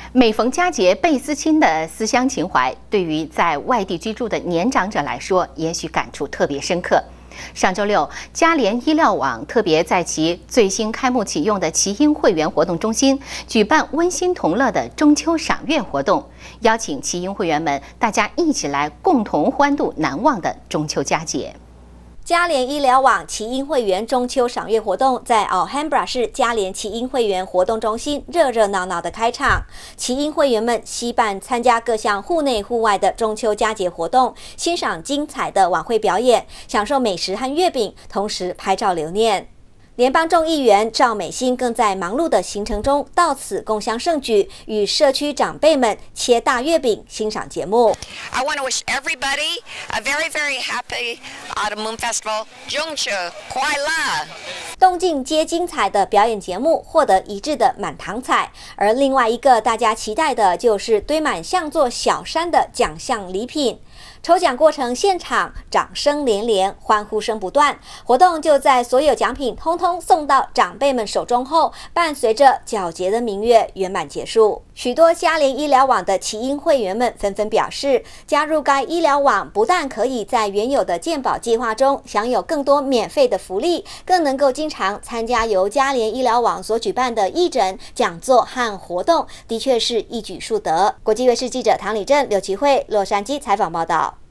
每逢佳节倍思亲的思乡情怀，对于在外地居住的年长者来说，也许感触特别深刻。上周六，佳联医疗网特别在其最新开幕启用的奇婴会员活动中心举办温馨同乐的中秋赏月活动，邀请奇婴会员们大家一起来共同欢度难忘的中秋佳节。 佳联医疗网奇婴会员中秋赏月活动在 Alhambra 市佳联奇婴会员活动中心热热闹闹的开场，奇婴会员们惜办参加各项户内户外的中秋佳节活动，欣赏精彩的晚会表演，享受美食和月饼，同时拍照留念。联邦众议员赵美心更在忙碌的行程中到此共襄盛举，与社区长辈们切大月饼，欣赏节目。 I want to wish everybody a very, very happy Autumn Moon Festival. 中秋快乐！ 动静皆精彩的表演节目获得一致的满堂彩，而另外一个大家期待的就是堆满像座小山的奖项礼品。抽奖过程现场掌声连连，欢呼声不断。活动就在所有奖品通通送到长辈们手中后，伴随着皎洁的明月圆满结束。许多佳联医疗网的奇婴会员们纷纷表示，加入该医疗网不但可以在原有的健保计划中享有更多免费的福利，更能够经常参加由佳联医疗网所举办的义诊、讲座和活动，的确是一举数得。国际卫视记者唐礼正、刘其慧洛杉矶采访报道。